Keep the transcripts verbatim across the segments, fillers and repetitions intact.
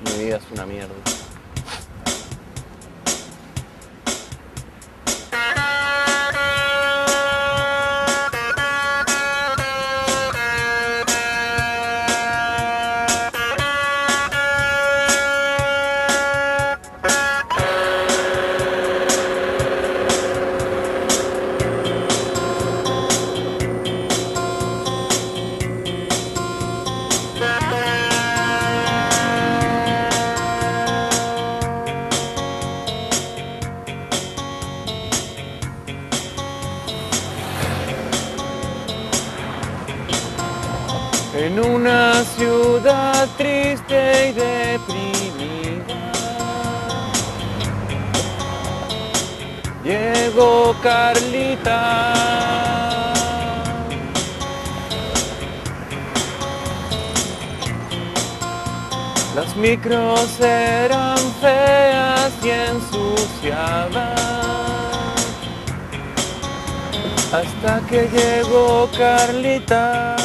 Mi vida es una mierda. En una ciudad triste y deprimida llegó Carlita. Las micros eran feas y ensuciadas hasta que llegó Carlita.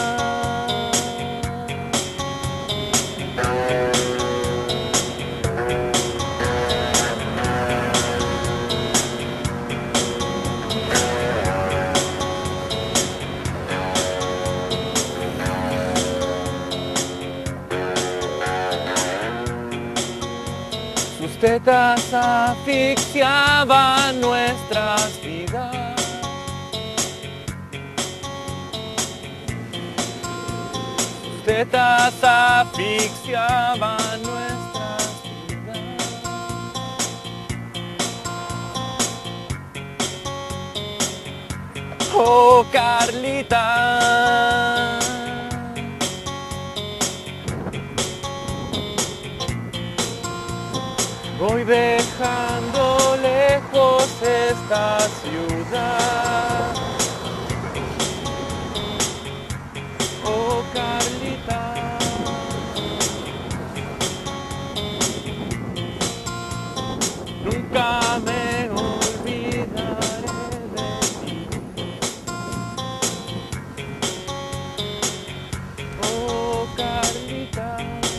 Sus tetas asfixiaban nuestras vidas. Sus tetas asfixiaban nuestras vidas. Oh, Carlita. Voy dejando lejos esta ciudad. Oh, Carlita. Nunca me olvidaré de ti. Oh, Carlita.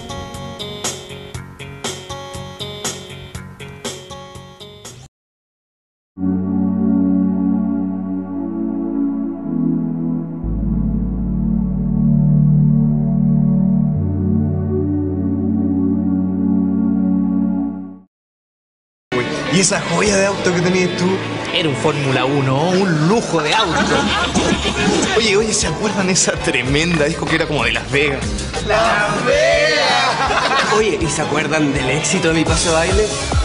¿Y esa joya de auto que tenías tú? Era un Fórmula uno, un lujo de auto. Oye, oye, ¿se acuerdan esa tremenda disco que era como de Las Vegas? ¡Las Vegas! Oye, ¿y se acuerdan del éxito de mi paso de baile?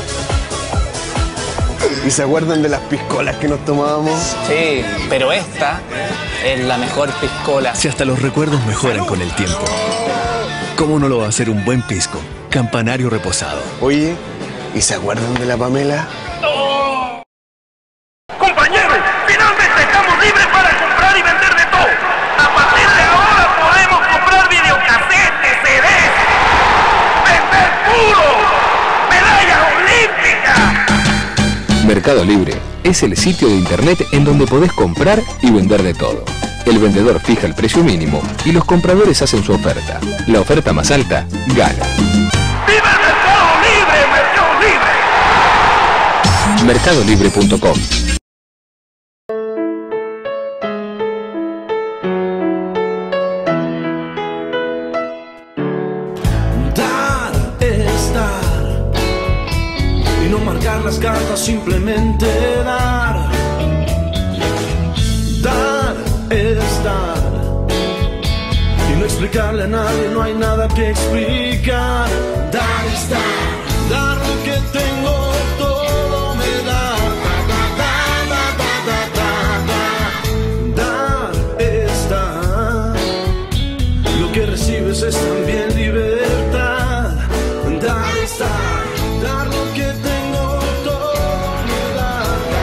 ¿Y se acuerdan de las piscolas que nos tomábamos? Sí, pero esta es la mejor piscola. Si hasta los recuerdos mejoran con el tiempo, ¿cómo no lo va a hacer un buen pisco? Campanario reposado. Oye, ¿y se acuerdan de la Pamela? ¡Oh! ¡Compañeros! ¡Finalmente estamos libres para comprar y vender de todo! ¡A partir de ahora podemos comprar videocasetes, C Ds! ¡Vender puro! ¡Medallas olímpicas! Mercado Libre es el sitio de internet en donde podés comprar y vender de todo. El vendedor fija el precio mínimo y los compradores hacen su oferta. La oferta más alta gana. ¡Viva el Mercado Libre! ¡Mercado Libre! mercado libre punto com. Dar es dar y no marcar las cartas, simplemente dar. Dar es dar y no explicarle a nadie, no hay nada que explicar. Dar es dar, dar lo que tengo, todo me da. Dar es dar, lo que recibes es también libertad. Dar es dar, dar lo que tengo, todo me da.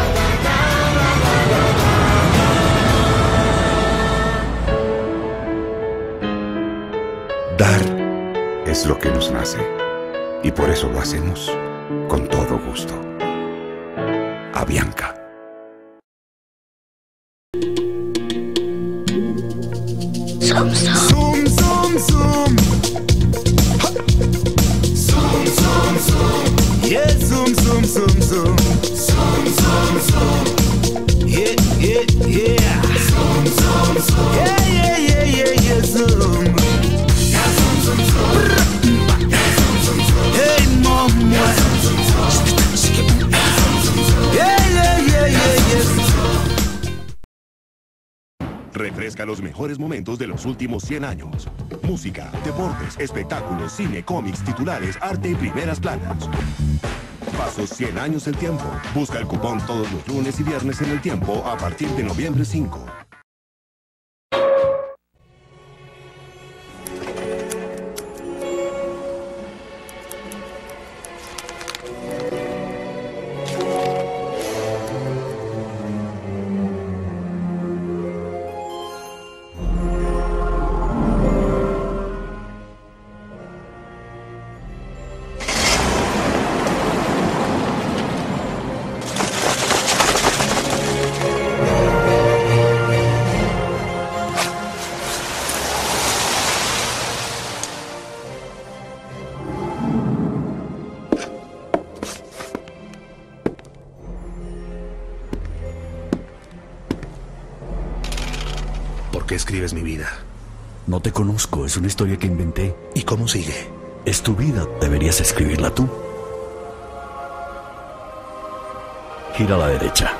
Dar es lo que nos nace y por eso lo hacemos con todo gusto. Avianca. Zoom, zoom, zoom, zoom. Zoom, refresca los mejores momentos de los últimos cien años. Música, deportes, espectáculos, cine, cómics, titulares, arte y primeras planas. Pasos cien años el tiempo. Busca el cupón todos los lunes y viernes en el tiempo a partir de noviembre cinco. ¿Por qué escribes mi vida? No te conozco, es una historia que inventé. ¿Y cómo sigue? Es tu vida, deberías escribirla tú. Gira a la derecha.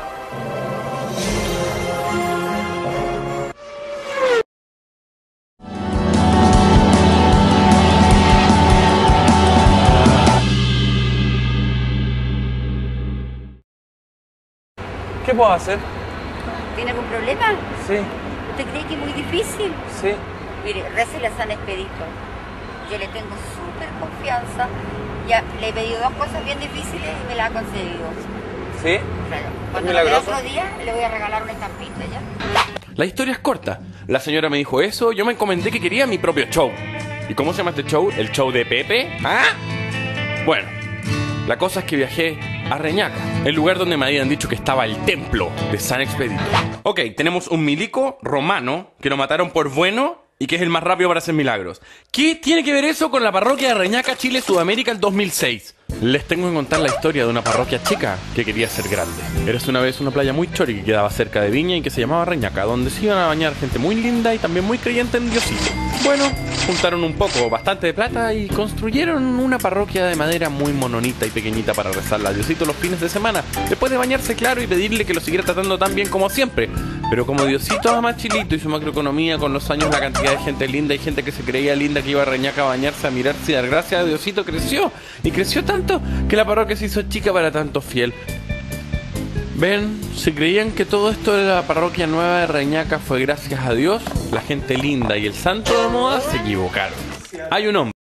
¿Qué puedo hacer? ¿Tiene algún problema? Sí. ¿Usted cree que es muy difícil? Sí. Mire, récele a San Expedito. Yo le tengo súper confianza. Ya le he pedido dos cosas bien difíciles y me las ha concedido. ¿Sí? Claro. ¿Es Cuando lo vea milagroso? otro día, le voy a regalar una estampita ya. La historia es corta. La señora me dijo eso, yo me encomendé que quería mi propio show. ¿Y cómo se llama este show? ¿El show de Pepe? ¿Ah? Bueno, la cosa es que viajé a Reñaca, el lugar donde me habían dicho que estaba el templo de San Expedito. Ok, tenemos un milico romano que lo mataron por bueno y que es el más rápido para hacer milagros. ¿Qué tiene que ver eso con la parroquia de Reñaca, Chile, Sudamérica, el dos mil seis? Les tengo que contar la historia de una parroquia chica que quería ser grande. Érase una vez una playa muy chori que quedaba cerca de Viña y que se llamaba Reñaca, donde se iban a bañar gente muy linda y también muy creyente en Diosito. Bueno, juntaron un poco, bastante de plata y construyeron una parroquia de madera muy mononita y pequeñita para rezarle a Diosito los fines de semana, después de bañarse, claro, y pedirle que lo siguiera tratando tan bien como siempre. Pero como Diosito ama a Chilito y su macroeconomía, con los años la cantidad de gente linda y gente que se creía linda que iba a Reñaca a bañarse, a mirarse y dar gracias a Diosito creció. Y creció tanto que la parroquia se hizo chica para tanto fiel. Ven, si creían que todo esto de la parroquia nueva de Reñaca fue gracias a Dios, la gente linda y el santo de moda se equivocaron. Hay un hombre